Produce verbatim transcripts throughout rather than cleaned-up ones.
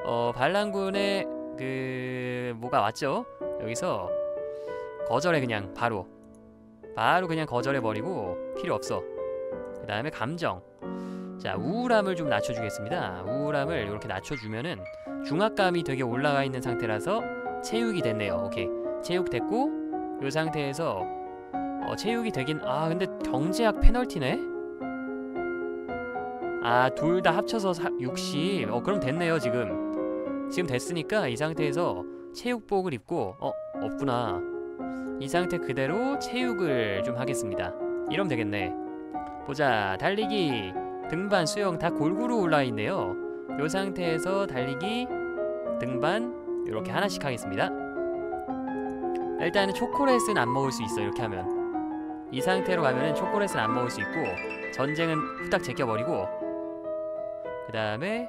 어 반란군의 그 뭐가 왔죠. 여기서 거절해. 그냥 바로 바로 그냥 거절해버리고 필요 없어. 그 다음에 감정. 자, 우울함을 좀 낮춰주겠습니다. 우울함을 이렇게 낮춰주면은 중압감이 되게 올라가 있는 상태라서 체육이 됐네요. 오케이, 체육 됐고, 이 상태에서 어, 체육이 되긴. 아 근데 경제학 페널티네. 아, 둘 다 합쳐서 육십. 어 그럼 됐네요. 지금 지금 됐으니까 이 상태에서 체육복을 입고. 어 없구나. 이 상태 그대로 체육을 좀 하겠습니다. 이러면 되겠네. 보자. 달리기, 등반, 수영 다 골고루 올라와 있네요. 이 상태에서 달리기, 등반 이렇게 하나씩 하겠습니다. 일단은 초콜릿은 안 먹을 수 있어. 이렇게 하면 이 상태로 가면은 초콜릿은 안 먹을 수 있고, 전쟁은 후딱 제껴버리고, 그 다음에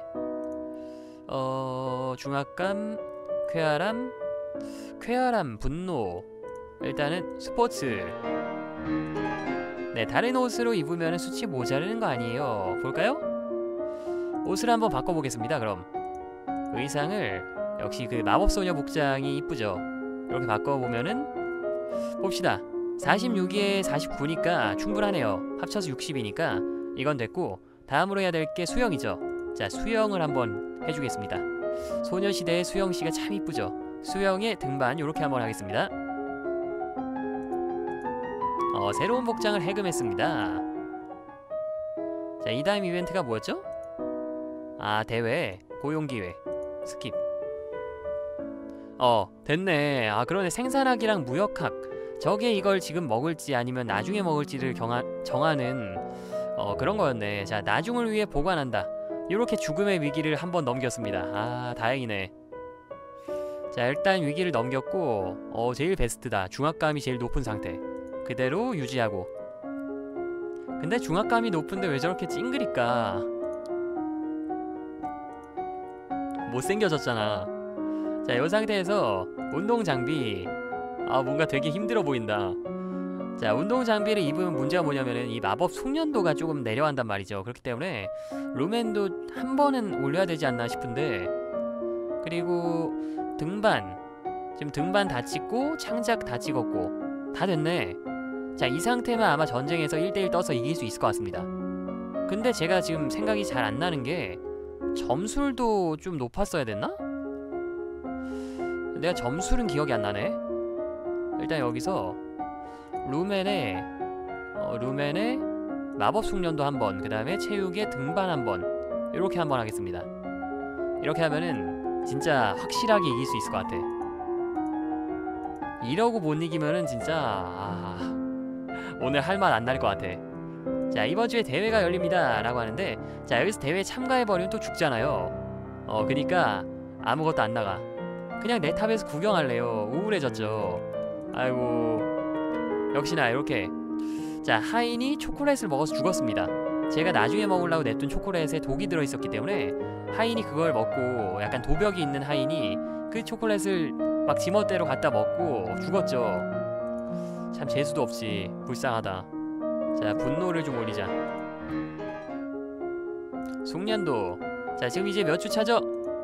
어... 중압감, 쾌활함, 쾌활함, 분노. 일단은 스포츠. 네, 다른 옷으로 입으면 수치 모자르는 거 아니에요. 볼까요? 옷을 한번 바꿔보겠습니다. 그럼 의상을 역시 그 마법소녀 복장이 이쁘죠. 이렇게 바꿔보면은 봅시다. 사십육에 사십구니까 충분하네요. 합쳐서 육십이니까 이건 됐고, 다음으로 해야 될 게 수영이죠. 자, 수영을 한번 해주겠습니다. 소녀시대의 수영씨가 참 이쁘죠. 수영의 등반 요렇게 한번 하겠습니다. 어, 새로운 복장을 해금했습니다. 자, 이 다음 이벤트가 뭐였죠? 아, 대회, 고용기회, 스킵. 어, 됐네. 아, 그러네. 생산학이랑 무역학. 저게 이걸 지금 먹을지 아니면 나중에 먹을지를 경하, 정하는 어, 그런 거였네. 자, 나중을 위해 보관한다. 요렇게 죽음의 위기를 한번 넘겼습니다. 아, 다행이네. 자, 일단 위기를 넘겼고, 어, 제일 베스트다. 중압감이 제일 높은 상태 그대로 유지하고. 근데 중압감이 높은데 왜 저렇게 찡그릴까? 못생겨졌잖아. 자, 이 상태에서 운동 장비. 아, 뭔가 되게 힘들어 보인다. 자, 운동 장비를 입으면 문제가 뭐냐면은 이 마법 숙련도가 조금 내려간단 말이죠. 그렇기 때문에 루멘도 한 번은 올려야 되지 않나 싶은데. 그리고 등반, 지금 등반 다 찍고 창작 다 찍었고 다 됐네. 자, 이 상태면 아마 전쟁에서 일 대 일 떠서 이길 수 있을 것 같습니다. 근데 제가 지금 생각이 잘 안 나는 게, 점술도 좀 높았어야 됐나? 내가 점술은 기억이 안 나네. 일단 여기서 루멘의 어, 루멘의 마법 숙련도 한번, 그 다음에 체육의 등반 한번, 이렇게 한번 하겠습니다. 이렇게 하면은 진짜 확실하게 이길 수 있을 것 같아. 이러고 못 이기면은 진짜 아, 오늘 할 맛 안 날 것 같아. 자, 이번 주에 대회가 열립니다 라고 하는데, 자, 여기서 대회에 참가해버리면 또 죽잖아요. 어 그니까 아무것도 안 나가. 그냥 내 탑에서 구경할래요. 우울해졌죠. 아이고, 역시나 이렇게. 자, 하인이 초콜릿을 먹어서 죽었습니다. 제가 나중에 먹으려고 냈던 초콜릿에 독이 들어있었기 때문에 하인이 그걸 먹고, 약간 도벽이 있는 하인이 그 초콜릿을 막 지멋대로 갖다 먹고 죽었죠. 참 재수도 없이 불쌍하다. 자, 분노를 좀 올리자. 숙련도. 자, 지금 이제 몇 주차죠?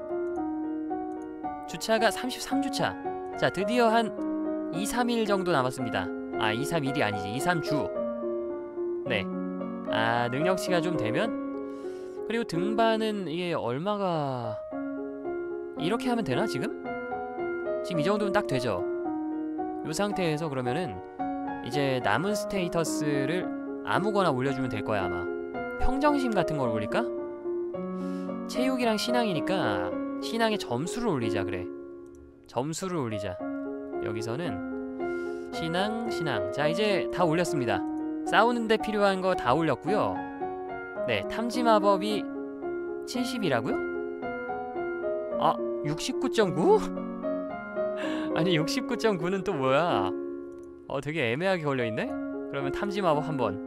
주차가 삼십삼 주차. 자, 드디어 한 이, 삼 일 정도 남았습니다. 아, 이, 삼 일이 아니지. 이, 삼 주. 네. 아, 능력치가 좀 되면. 그리고 등반은 이게 얼마가, 이렇게 하면 되나 지금? 지금 이 정도면 딱 되죠. 이 상태에서 그러면은 이제 남은 스테이터스를 아무거나 올려주면 될 거야 아마. 평정심 같은 걸 올릴까? 체육이랑 신앙이니까 신앙의 점수를 올리자. 그래, 점수를 올리자. 여기서는 신앙, 신앙. 자, 이제 다 올렸습니다. 싸우는데 필요한 거 다 올렸고요. 네, 탐지 마법이 칠십이라고요? 아, 육십구 점 구? 아니, 육십구 점 구는 또 뭐야? 어, 되게 애매하게 걸려있네? 그러면 탐지 마법 한번.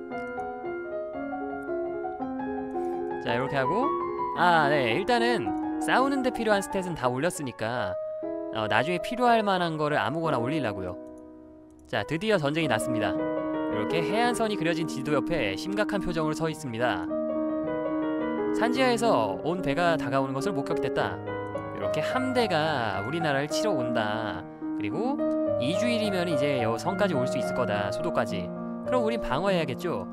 자, 이렇게 하고. 아, 네, 일단은 싸우는데 필요한 스탯은 다 올렸으니까 어, 나중에 필요할 만한 거를 아무거나 올리려고요. 자, 드디어 전쟁이 났습니다. 이렇게 해안선이 그려진 지도 옆에 심각한 표정으로 서 있습니다. 산지하에서 온 배가 다가오는 것을 목격됐다. 이렇게 함대가 우리나라를 치러 온다. 그리고 이 주일이면 이제 여 성까지 올 수 있을 거다. 수도까지. 그럼 우린 방어해야겠죠.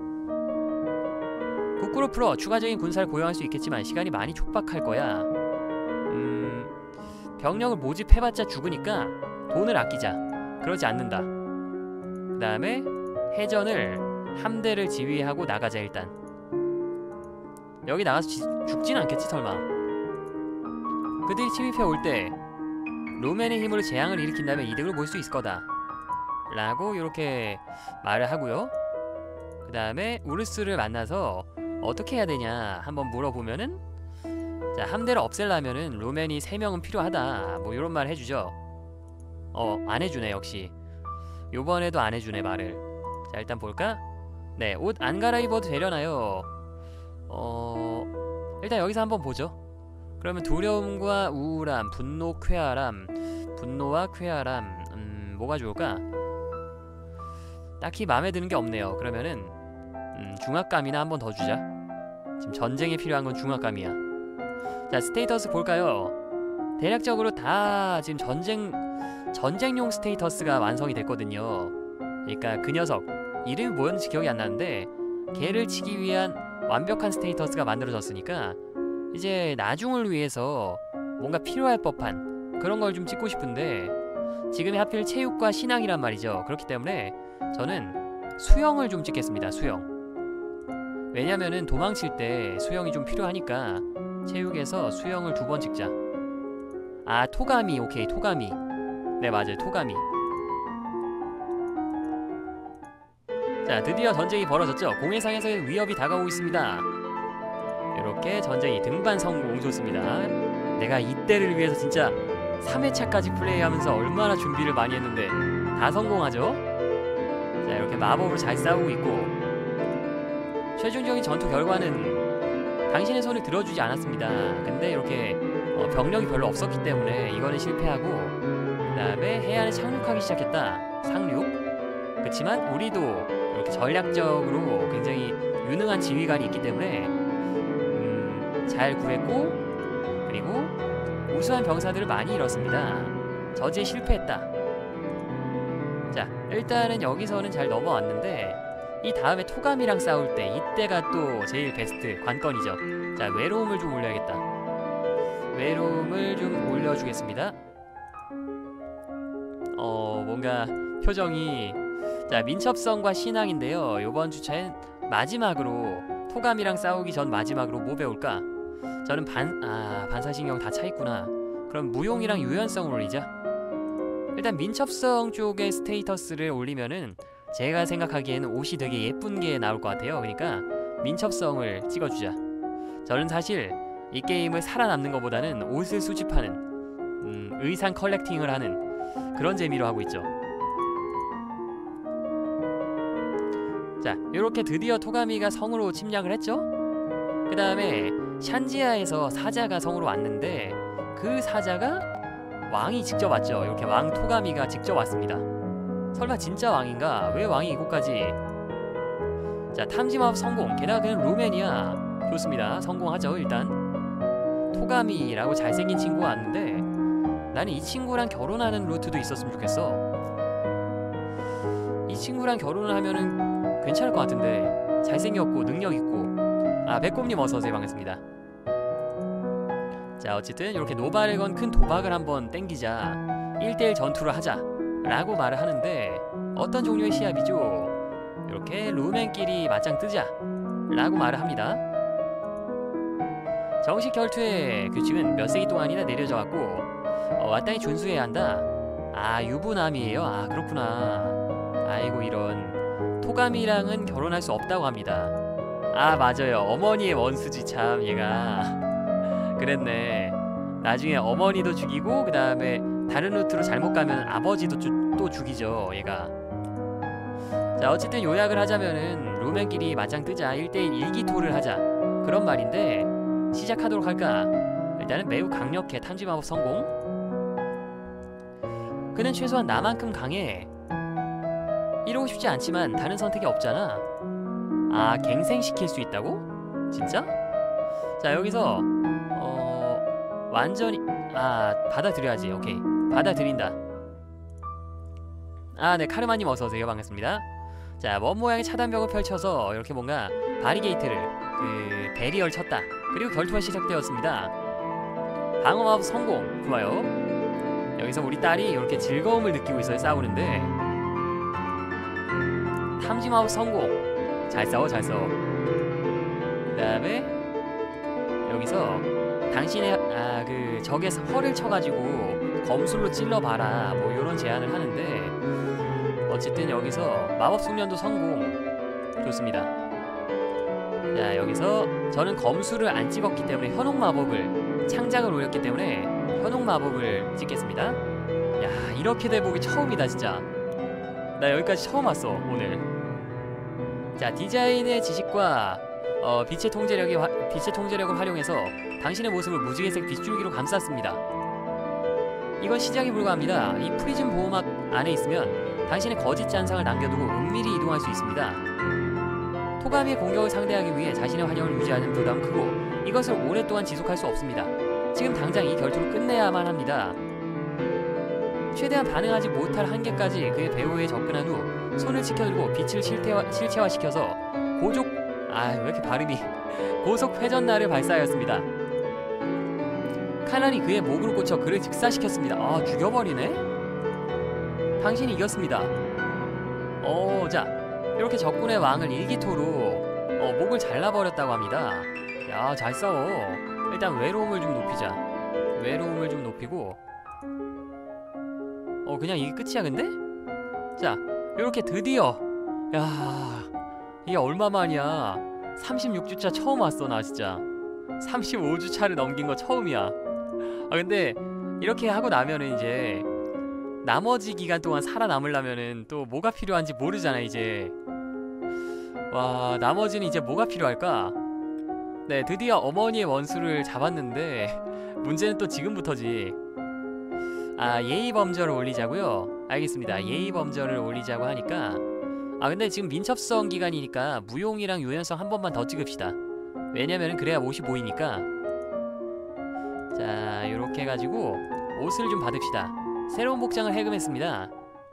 국구로 풀어 추가적인 군사를 고용할 수 있겠지만 시간이 많이 촉박할 거야. 음... 병력을 모집해봤자 죽으니까 돈을 아끼자. 그러지 않는다. 그 다음에 해전을 함대를 지휘하고 나가자. 일단 여기 나가서 지, 죽진 않겠지 설마. 그들이 침입해 올 때 루멘의 힘으로 재앙을 일으킨다면 이득을 볼 수 있을 거다 라고 이렇게 말을 하고요. 그 다음에 우르스를 만나서 어떻게 해야 되냐 한번 물어보면은, 자 함대를 없애려면은 루멘이 세 명은 필요하다 뭐 이런 말 해주죠. 어 안해주네. 역시 요번에도 안해주네 말을. 자 일단 볼까? 네, 옷 안 갈아입어도 되려나요? 어... 일단 여기서 한번 보죠. 그러면 두려움과 우울함, 분노, 쾌활함, 분노와 쾌활함, 음... 뭐가 좋을까? 딱히 마음에 드는 게 없네요. 그러면은 음... 중압감이나 한번 더 주자. 지금 전쟁에 필요한 건 중압감이야. 자 스테이터스 볼까요? 대략적으로 다 지금 전쟁... 전쟁용 스테이터스가 완성이 됐거든요. 그러니까 그 녀석 이름이 뭐였는지 기억이 안 나는데 걔를 치기 위한 완벽한 스테이터스가 만들어졌으니까 이제 나중을 위해서 뭔가 필요할 법한 그런 걸 좀 찍고 싶은데, 지금이 하필 체육과 신앙이란 말이죠. 그렇기 때문에 저는 수영을 좀 찍겠습니다. 수영. 왜냐면은 도망칠 때 수영이 좀 필요하니까 체육에서 수영을 두 번 찍자. 아 토가미. 오케이 토가미. 네 맞아요 토가미. 자 드디어 전쟁이 벌어졌죠. 공해상에서의 위협이 다가오고 있습니다. 이렇게 전쟁이 등반 성공. 좋습니다. 내가 이때를 위해서 진짜 삼 회차까지 플레이하면서 얼마나 준비를 많이 했는데 다 성공하죠. 자 이렇게 마법으로 잘 싸우고 있고, 최종적인 전투 결과는 당신의 손을 들어주지 않았습니다. 근데 이렇게 어, 병력이 별로 없었기 때문에 이거는 실패하고, 그 다음에 해안에 착륙하기 시작했다. 상륙. 그치만 우리도 이렇게 전략적으로 굉장히 유능한 지휘관이 있기 때문에 음, 잘 구했고, 그리고 우수한 병사들을 많이 잃었습니다. 저지에 실패했다. 자 일단은 여기서는 잘 넘어왔는데, 이 다음에 토감이랑 싸울 때 이때가 또 제일 베스트 관건이죠. 자 외로움을 좀 올려야겠다. 외로움을 좀 올려주겠습니다. 어 뭔가 표정이, 자 민첩성과 신앙인데요. 요번 주차엔 마지막으로 토감이랑 싸우기 전 마지막으로 뭐 배울까? 저는 반.. 아 반사신경 다 차있구나. 그럼 무용이랑 유연성을 올리자. 일단 민첩성 쪽에 스테이터스를 올리면은 제가 생각하기에는 옷이 되게 예쁜 게 나올 것 같아요. 그러니까 민첩성을 찍어주자. 저는 사실 이 게임을 살아남는 것보다는 옷을 수집하는 음, 의상 컬렉팅을 하는 그런 재미로 하고 있죠. 자 요렇게 드디어 토가미가 성으로 침략을 했죠. 그 다음에 샨지아에서 사자가 성으로 왔는데, 그 사자가 왕이 직접 왔죠. 이렇게 왕 토가미가 직접 왔습니다. 설마 진짜 왕인가? 왜 왕이 이곳까지? 자 탐지마법 성공. 게다가 그는 루멘이야. 좋습니다. 성공하죠. 일단 토가미라고 잘생긴 친구가 왔는데, 나는 이 친구랑 결혼하는 루트도 있었으면 좋겠어. 이 친구랑 결혼을 하면은 괜찮을 것 같은데, 잘생겼고 능력있고. 아 백곰님 어서오세요. 반갑습니다. 자 어쨌든 이렇게 노발을 건 큰 도박을 한번 땡기자. 일 대일 전투를 하자 라고 말을 하는데, 어떤 종류의 시합이죠? 이렇게 루멘끼리 맞짱 뜨자 라고 말을 합니다. 정식 결투의 규칙은 몇 세기 동안이나 내려져 갖고 어, 마땅히 준수해야 한다. 아 유부남이에요? 아 그렇구나. 아이고 이런. 토가미랑은 결혼할 수 없다고 합니다. 아 맞아요. 어머니의 원수지 참 얘가. 그랬네. 나중에 어머니도 죽이고, 그 다음에 다른 루트로 잘못 가면 아버지도 주, 또 죽이죠 얘가. 자 어쨌든 요약을 하자면은 루멘끼리 맞짱 뜨자. 일 대일 일기토를 하자 그런 말인데, 시작하도록 할까? 일단은 매우 강력해. 탐지마법 성공. 그는 최소한 나만큼 강해. 이러고 싶지 않지만 다른 선택이 없잖아. 아 갱생시킬 수 있다고? 진짜? 자 여기서 어 완전히 아 받아들여야지. 오케이 받아들인다. 아 네 카르마님 어서오세요. 반갑습니다. 자 먼 모양의 차단벽을 펼쳐서 이렇게 뭔가 바리게이트를 그 베리어를 쳤다. 그리고 결투가 시작되었습니다. 방어마법 성공. 좋아요. 여기서 우리 딸이 이렇게 즐거움을 느끼고 있어요. 싸우는데 탐지마법 성공. 잘 싸워 잘 싸워. 그 다음에 여기서 당신의 아 그 적의 허를 쳐가지고 검술로 찔러봐라 뭐 이런 제안을 하는데 어쨌든 여기서 마법 숙련도 성공. 좋습니다. 자 여기서 저는 검술을 안 찍었기 때문에 현혹 마법을 창작을 올렸기 때문에 현혹 마법을 찍겠습니다. 야 이렇게 대복이 처음이다 진짜. 나 여기까지 처음 왔어 오늘. 자 디자인의 지식과 어, 빛의 통제력이 화, 빛의 통제력을 활용해서 당신의 모습을 무지개색 빗줄기로 감쌌습니다. 이건 시작에 불과합니다. 이 프리즘 보호막 안에 있으면 당신의 거짓 잔상을 남겨두고 은밀히 이동할 수 있습니다. 토가미의 공격을 상대하기 위해 자신의 환영을 유지하는 부담은 크고 이것을 오랫동안 지속할 수 없습니다. 지금 당장 이 결투를 끝내야만 합니다. 최대한 반응하지 못할 한계까지 그의 배후에 접근한 후 손을 치켜들고 빛을 실체화, 실체화시켜서 고족 아 왜 이렇게 발음이 고속 회전날을 발사하였습니다. 칼날이 그의 목으로 꽂혀 그를 즉사시켰습니다. 아 죽여버리네? 당신이 이겼습니다. 어, 자 이렇게 적군의 왕을 일기토로 어, 목을 잘라버렸다고 합니다. 야 잘 싸워. 일단 외로움을 좀 높이자. 외로움을 좀 높이고 어 그냥 이게 끝이야 근데? 자 이렇게 드디어 야 이게 얼마만이야. 삼십육 주차 처음 왔어 나 진짜. 삼십오 주차를 넘긴 거 처음이야. 아 근데 이렇게 하고 나면은 이제 나머지 기간 동안 살아남으려면은 또 뭐가 필요한지 모르잖아 이제. 와 나머지는 이제 뭐가 필요할까? 네 드디어 어머니의 원수를 잡았는데 문제는 또 지금부터지. 아 예의범절을 올리자고요? 알겠습니다. 예의범절을 올리자고 하니까 아 근데 지금 민첩성 기간이니까 무용이랑 유연성 한 번만 더 찍읍시다. 왜냐면은 그래야 옷이 보이니까. 자 요렇게 해가지고 옷을 좀 받읍시다. 새로운 복장을 해금했습니다.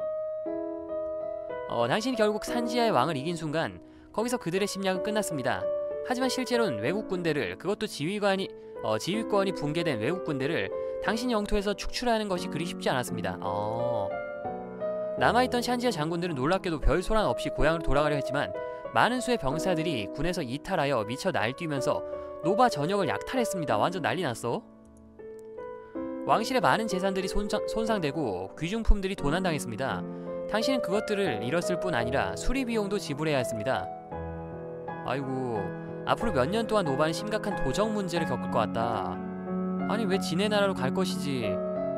어 당신이 결국 산지아의 왕을 이긴 순간 거기서 그들의 심리학은 끝났습니다. 하지만 실제로는 외국 군대를 그것도 지휘관이 어, 지휘권이 붕괴된 외국 군대를 당신 영토에서 축출하는 것이 그리 쉽지 않았습니다. 어... 남아있던 샨지아 장군들은 놀랍게도 별 소란 없이 고향으로 돌아가려 했지만 많은 수의 병사들이 군에서 이탈하여 미쳐 날뛰면서 노바 전역을 약탈했습니다. 완전 난리 났어. 왕실의 많은 재산들이 손상, 손상되고 귀중품들이 도난당했습니다. 당신은 그것들을 잃었을 뿐 아니라 수리 비용도 지불해야 했습니다. 아이고 앞으로 몇 년 동안 노바는 심각한 도적 문제를 겪을 것 같다. 아니 왜 지네 나라로 갈 것이지.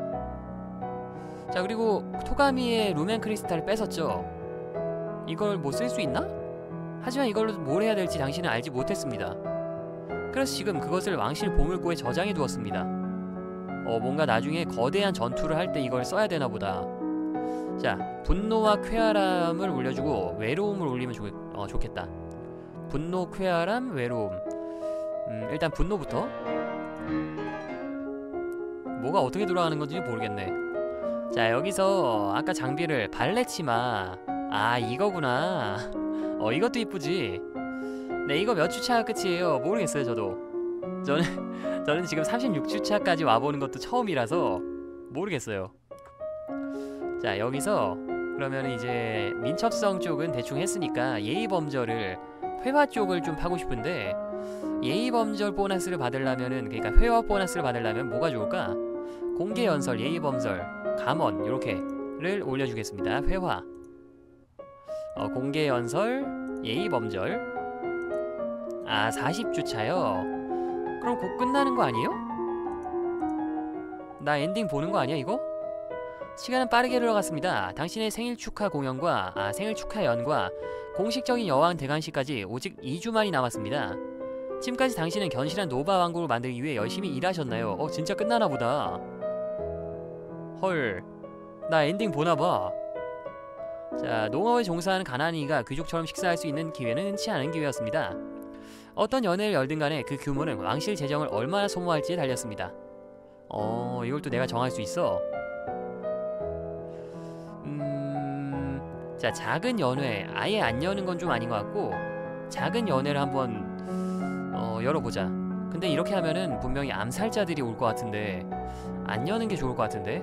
자 그리고 토가미의 루멘 크리스탈을 뺏었죠. 이걸 뭐 쓸 수 있나? 하지만 이걸로 뭘 해야 될지 당신은 알지 못했습니다. 그래서 지금 그것을 왕실 보물고에 저장해 두었습니다. 어 뭔가 나중에 거대한 전투를 할 때 이걸 써야 되나 보다. 자 분노와 쾌활함을 올려주고 외로움을 올리면 좋, 어, 좋겠다. 분노, 쾌활함, 외로움. 음 일단 분노부터. 뭐가 어떻게 돌아가는 건지 모르겠네. 자 여기서 아까 장비를 발레치마. 아 이거구나. 어 이것도 이쁘지. 네 이거 몇 주차가 끝이에요. 모르겠어요 저도. 저는 저는 지금 삼십육 주차까지 와보는 것도 처음이라서 모르겠어요. 자 여기서 그러면 이제 민첩성 쪽은 대충 했으니까 예의범절을 회화 쪽을 좀 파고 싶은데 예의범절 보너스를 받으려면은 그러니까 회화 보너스를 받으려면 뭐가 좋을까? 공개연설, 예의범절, 감언 요렇게를 올려주겠습니다. 회화 어, 공개연설, 예의범절. 아 사십 주차요? 그럼 곧 끝나는 거 아니에요? 나 엔딩 보는 거 아니야 이거? 시간은 빠르게 흘러갔습니다. 당신의 생일 축하 공연과 아 생일 축하연과 공식적인 여왕 대관식까지 오직 이 주만이 남았습니다. 지금까지 당신은 견실한 노바 왕국을 만들기 위해 열심히 일하셨나요? 어 진짜 끝나나 보다. 헐 나 엔딩 보나봐. 자 농업에 종사하는 가난이가 귀족처럼 식사할 수 있는 기회는 흔치 않은 기회였습니다. 어떤 연회를 열든 간에 그 규모는 왕실 재정을 얼마나 소모할지에 달렸습니다. 어, 이걸 또 내가 정할 수 있어. 음... 자, 작은 연회 아예 안 여는 건 좀 아닌 것 같고, 작은 연회를 한번 어, 열어보자. 근데 이렇게 하면은 분명히 암살자들이 올 것 같은데 안 여는 게 좋을 것 같은데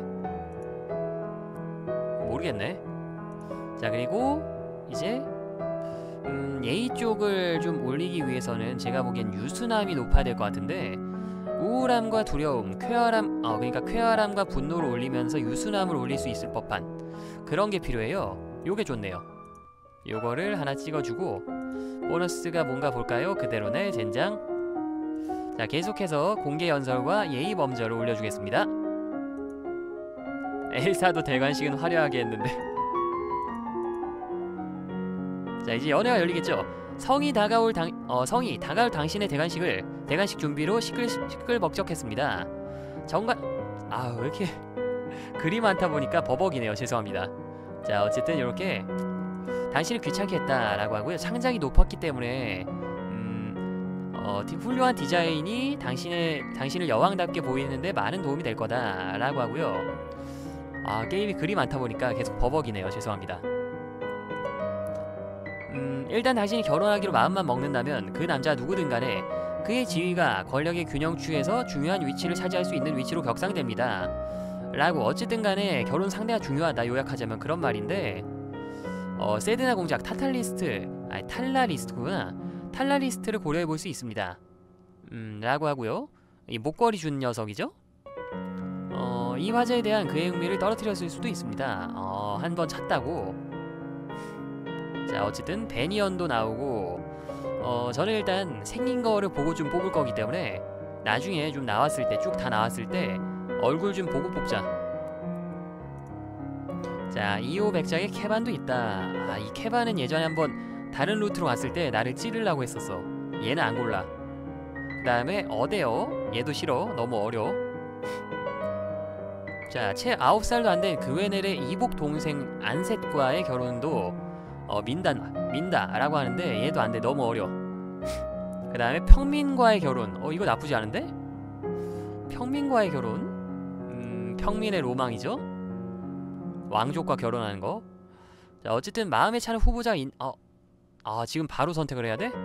모르겠네. 자, 그리고 이제 음, 예의 쪽을 좀 올리기 위해서는 제가 보기엔 유순함이 높아야 될 것 같은데, 우울함과 두려움, 쾌활함, 어 그러니까 쾌활함과 분노를 올리면서 유순함을 올릴 수 있을 법한 그런 게 필요해요. 요게 좋네요. 요거를 하나 찍어주고, 보너스가 뭔가 볼까요? 그대로네. 젠장. 자, 계속해서 공개 연설과 예의 범절을 올려주겠습니다. 엘사도 대관식은 화려하게 했는데 자, 이제 연회가 열리겠죠. 성이 다가올 당, 어, 성이 다가올 당신의 대관식을 대관식 준비로 시끌, 시끌벅적했습니다. 정관, 아, 왜 이렇게 글이 많다 보니까 버벅이네요. 죄송합니다. 자, 어쨌든 이렇게 당신을 귀찮게 했다라고 하고요. 창작이 높았기 때문에 음, 어, 훌륭한 디자인이 당신의 당신을 여왕답게 보이는데 많은 도움이 될 거다라고 하고요. 아, 게임이 글이 많다 보니까 계속 버벅이네요. 죄송합니다. 음, 일단 당신이 결혼하기로 마음만 먹는다면 그 남자 누구든 간에 그의 지위가 권력의 균형추에서 중요한 위치를 차지할 수 있는 위치로 격상됩니다. 라고 어쨌든 간에 결혼 상대가 중요하다, 요약하자면 그런 말인데, 어, 세드나 공작 타탈리스트, 아니 탈라리스트구나. 탈라리스트를 고려해 볼 수 있습니다. 음, 라고 하고요. 이 목걸이 준 녀석이죠? 어, 이 화제에 대한 그의 흥미를 떨어뜨렸을 수도 있습니다. 어, 한 번 찼다고. 자, 어쨌든 베니언도 나오고, 어, 저는 일단 생긴 거를 보고 좀 뽑을 거기 때문에 나중에 좀 나왔을 때, 쭉 다 나왔을 때 얼굴 좀 보고 뽑자. 자, 이호 백작의 캐반도 있다. 아, 이 캐반은 예전에 한번 다른 루트로 갔을 때 나를 찌르려고 했었어. 얘는 안 골라. 그 다음에 어데어, 얘도 싫어. 너무 어려. 자, 채 아홉 살도 안 된 그웨넬의 이복 동생 안셋과의 결혼도 어, 민다, 민다라고 하는데 얘도 안 돼. 너무 어려. 그 다음에 평민과의 결혼. 어, 이거 나쁘지 않은데? 평민과의 결혼? 음, 평민의 로망이죠? 왕족과 결혼하는 거. 자, 어쨌든 마음에 차는 후보자 인... 어, 아, 지금 바로 선택을 해야 돼?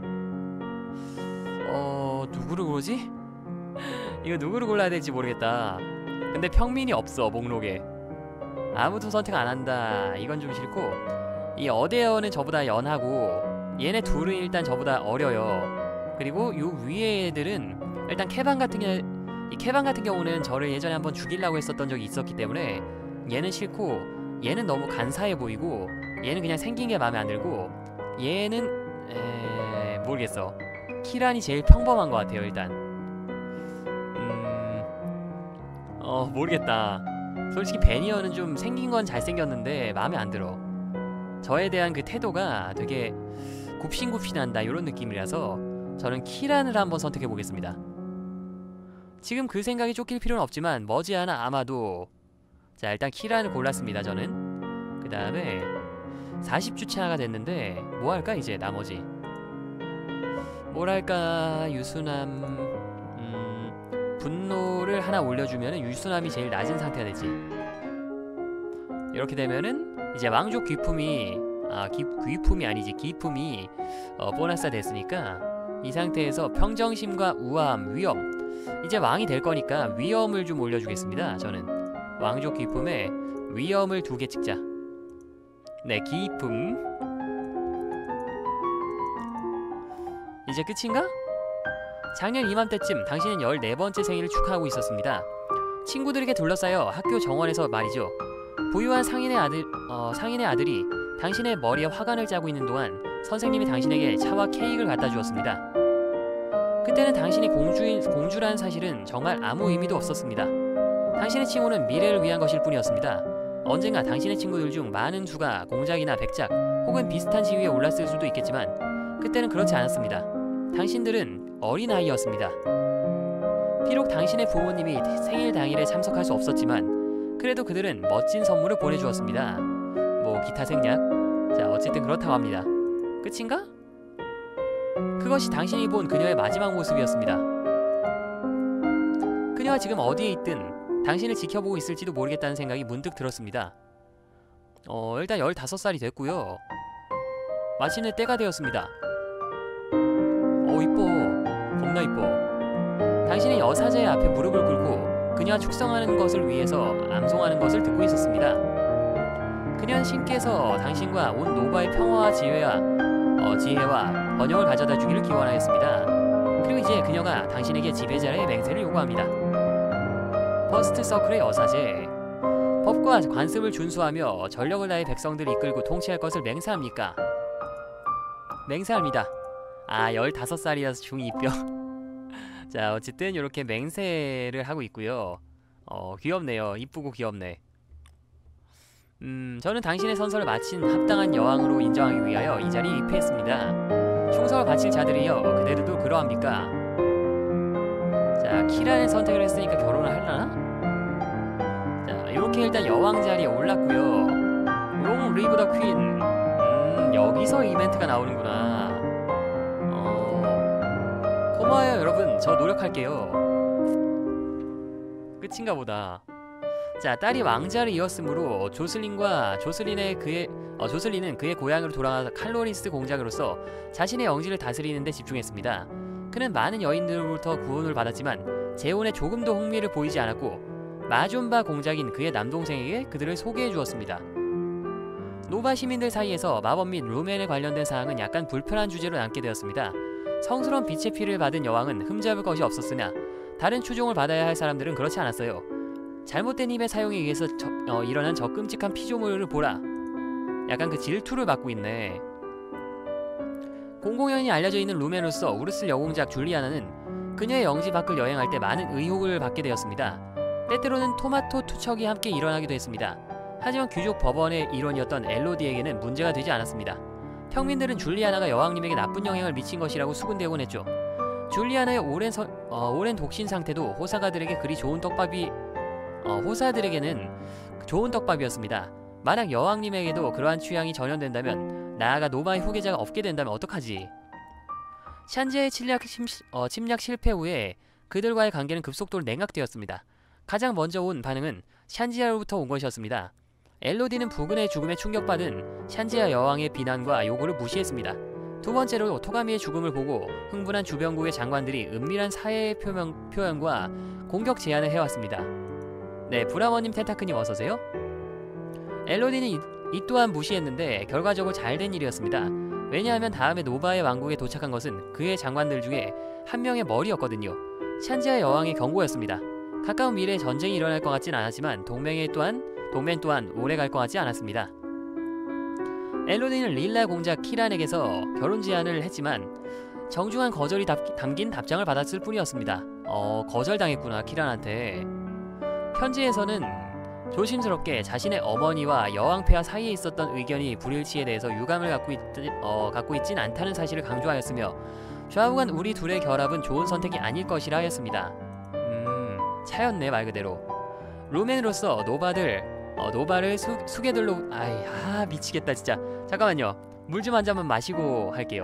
어... 누구를 고르지? 이거 누구를 골라야 될지 모르겠다. 근데 평민이 없어, 목록에. 아무도 선택 안 한다. 이건 좀 싫고, 이 어데어는 저보다 연하고 얘네 둘은 일단 저보다 어려요. 그리고 요 위에 애들은 일단 캐반 같은 게, 이 캐반 같은 경우는 저를 예전에 한번 죽이려고 했었던 적이 있었기 때문에 얘는 싫고, 얘는 너무 간사해 보이고, 얘는 그냥 생긴 게 마음에 안 들고, 얘는 에... 모르겠어. 키란이 제일 평범한 것 같아요. 일단 음... 어, 모르겠다. 솔직히 베니어는 좀 생긴 건 잘생겼는데 마음에 안 들어. 저에 대한 그 태도가 되게 굽신굽신한다, 이런 느낌이라서 저는 키란을 한번 선택해 보겠습니다. 지금 그 생각이 쫓길 필요는 없지만 머지않아 아마도. 자, 일단 키란을 골랐습니다. 저는. 그 다음에 사십 주차가 됐는데 뭐 할까 이제 나머지. 뭐랄까, 유순함, 음, 분노를 하나 올려주면은 유순함이 제일 낮은 상태가 되지. 이렇게 되면은 이제 왕족 귀품이, 아, 기, 귀품이 아니지 기품이 어, 보너스가 됐으니까 이 상태에서 평정심과 우아함, 위엄, 이제 왕이 될 거니까 위엄을 좀 올려주겠습니다. 저는 왕족 귀품에 위엄을 두 개 찍자. 네, 기품. 이제 끝인가? 작년 이맘때쯤 당신은 열네 번째 생일을 축하하고 있었습니다. 친구들에게 둘러싸여 학교 정원에서 말이죠. 부유한 상인의 아들, 어, 상인의 아들이 당신의 머리에 화관을 짜고 있는 동안 선생님이 당신에게 차와 케이크를 갖다 주었습니다. 그때는 당신이 공주인, 공주라는 사실은 정말 아무 의미도 없었습니다. 당신의 칭호는 미래를 위한 것일 뿐이었습니다. 언젠가 당신의 친구들 중 많은 수가 공작이나 백작 혹은 비슷한 지위에 올랐을 수도 있겠지만 그때는 그렇지 않았습니다. 당신들은 어린아이였습니다. 비록 당신의 부모님이 생일 당일에 참석할 수 없었지만 그래도 그들은 멋진 선물을 보내주었습니다. 뭐 기타 생략. 자, 어쨌든 그렇다고 합니다. 끝인가? 그것이 당신이 본 그녀의 마지막 모습이었습니다. 그녀가 지금 어디에 있든 당신을 지켜보고 있을지도 모르겠다는 생각이 문득 들었습니다. 어, 일단 열다섯 살이 됐고요. 마침내 때가 되었습니다. 어, 이뻐. 겁나 이뻐. 당신이 여사제 앞에 무릎을 꿇고 그녀가 축성하는 것을 위해서 암송하는 것을 듣고 있었습니다. 그녀는 신께서 당신과 온 노바의 평화와 지혜와, 어, 지혜와 번영을 가져다 주기를 기원하였습니다. 그리고 이제 그녀가 당신에게 지배자의 맹세를 요구합니다. 퍼스트 서클의 여사제, 법과 관습을 준수하며 전력을 다해 백성들을 이끌고 통치할 것을 맹세합니까? 맹세합니다. 아, 열다섯 살이라서 중이병. 자, 어쨌든 이렇게 맹세를 하고 있고요. 어, 귀엽네요. 이쁘고 귀엽네. 음, 저는 당신의 선서를 마친 합당한 여왕으로 인정하기 위하여 이 자리에 입회했습니다. 충성을 바칠 자들이여, 그대들도 그러합니까? 자, 키란의 선택을 했으니까 결혼을 하려나? 자, 이렇게 일단 여왕 자리에 올랐고요. 롱 리브 더 퀸. 음, 여기서 이벤트가 나오는구나. 어, 고마워요 여러분. 저 노력할게요. 끝인가 보다. 자, 딸이 왕자를 이었으므로 조슬린과 조슬린의 그의 어, 조슬린은 그의 고향으로 돌아가서 칼로리스 공작으로서 자신의 영지를 다스리는 데 집중했습니다. 그는 많은 여인들로부터 구원을 받았지만 재혼에 조금도 흥미를 보이지 않았고 마존바 공작인 그의 남동생에게 그들을 소개해 주었습니다. 노바 시민들 사이에서 마법 및 루멘에 관련된 사항은 약간 불편한 주제로 남게 되었습니다. 성스러운 빛의 피를 받은 여왕은 흠잡을 것이 없었으나 다른 추종을 받아야 할 사람들은 그렇지 않았어요. 잘못된 힘의 사용에 의해서 저, 어, 일어난 저 끔찍한 피조물을 보라. 약간 그 질투를 받고 있네. 공공연히 알려져 있는 루멘으로서 우르슬 여공작 줄리아나는 그녀의 영지 밖을 여행할 때 많은 의혹을 받게 되었습니다. 때때로는 토마토 투척이 함께 일어나기도 했습니다. 하지만 귀족 법원의 일원이었던 엘로디에게는 문제가 되지 않았습니다. 평민들은 줄리아나가 여왕님에게 나쁜 영향을 미친 것이라고 수군대곤 했죠. 줄리아나의 오랜, 서, 어, 오랜 독신 상태도 호사가들에게 그리 좋은 떡밥이 어, 호사들에게는 좋은 떡밥이었습니다. 만약 여왕님에게도 그러한 취향이 전염된다면, 나아가 노바의 후계자가 없게 된다면 어떡하지? 샨지의 침략, 심, 어, 침략 실패 후에 그들과의 관계는 급속도로 냉각되었습니다. 가장 먼저 온 반응은 샨지아로부터 온 것이었습니다. 엘로디는 부근의 죽음에 충격받은 샨지아 여왕의 비난과 요구를 무시했습니다. 두 번째로 토가미의 죽음을 보고 흥분한 주변국의 장관들이 은밀한 사회의 표명, 표현과 공격 제안을 해왔습니다. 네, 브라머님 텐타크님 어서오세요. 엘로디는 이, 이 또한 무시했는데 결과적으로 잘된 일이었습니다. 왜냐하면 다음에 노바의 왕국에 도착한 것은 그의 장관들 중에 한 명의 머리였거든요. 샨지아 여왕의 경고였습니다. 가까운 미래에 전쟁이 일어날 것 같진 않았지만 동맹에 또한, 동맹 또한 오래 갈 것 같지 않았습니다. 엘로디는 릴라 공작 키란에게서 결혼 제안을 했지만 정중한 거절이 답, 담긴 답장을 받았을 뿐이었습니다. 어, 거절당했구나, 키란한테. 편지에서는 조심스럽게 자신의 어머니와 여왕폐하 사이에 있었던 의견이 불일치에 대해서 유감을 갖고, 있, 어, 갖고 있진 않다는 사실을 강조하였으며 좌우간 우리 둘의 결합은 좋은 선택이 아닐 것이라 하였습니다. 음, 차였네 말 그대로. 루멘으로서 노바들 어, 노바를 수, 수개들로 아이 아 미치겠다 진짜. 잠깐만요. 물 좀 한 잔만 마시고 할게요.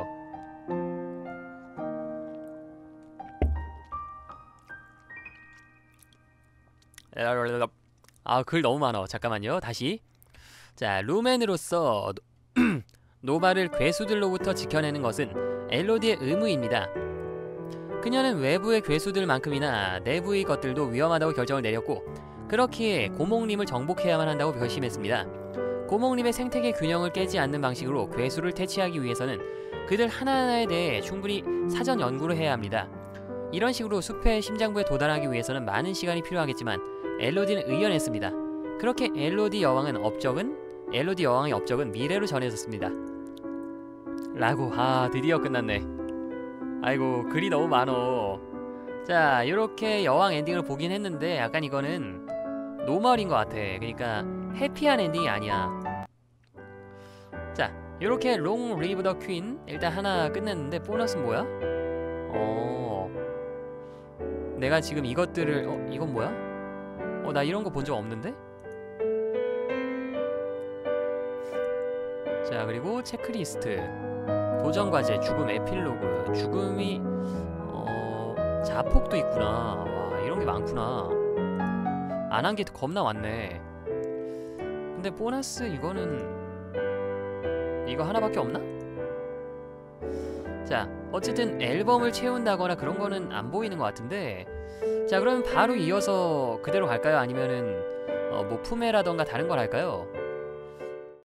아, 글 너무 많아. 잠깐만요. 다시. 자, 루멘으로서 노바를 괴수들로부터 지켜내는 것은 엘로디의 의무입니다. 그녀는 외부의 괴수들만큼이나 내부의 것들도 위험하다고 결정을 내렸고, 그렇기에 고목림을 정복해야만 한다고 결심했습니다. 고목림의 생태계 균형을 깨지 않는 방식으로 괴수를 퇴치하기 위해서는 그들 하나하나에 대해 충분히 사전 연구를 해야 합니다. 이런 식으로 숲의 심장부에 도달하기 위해서는 많은 시간이 필요하겠지만 엘로디는 의연했습니다. 그렇게 엘로디 여왕은 업적은 엘로디 여왕의 업적은 미래로 전해졌습니다. 라고. 아, 드디어 끝났네. 아이고, 글이 너무 많어. 자, 이렇게 여왕 엔딩을 보긴 했는데 약간 이거는 노멀인 것 같아. 그러니까 해피한 엔딩이 아니야. 자, 이렇게 롱 리브 더 퀸 일단 하나 끝냈는데 보너스는 뭐야? 어, 내가 지금 이것들을 어, 이건 뭐야? 어, 나 이런 거 본 적 없는데? 자, 그리고 체크리스트. 도전 과제, 죽음 에필로그, 죽음이 어 자폭도 있구나. 와 이런 게 많구나. 안 한 게 겁나 많네. 근데 보너스 이거는 이거 하나밖에 없나? 자 어쨌든 앨범을 채운다거나 그런 거는 안 보이는 것 같은데, 자 그러면 바로 이어서 그대로 갈까요? 아니면은 어, 뭐 품에라던가 다른 걸 할까요?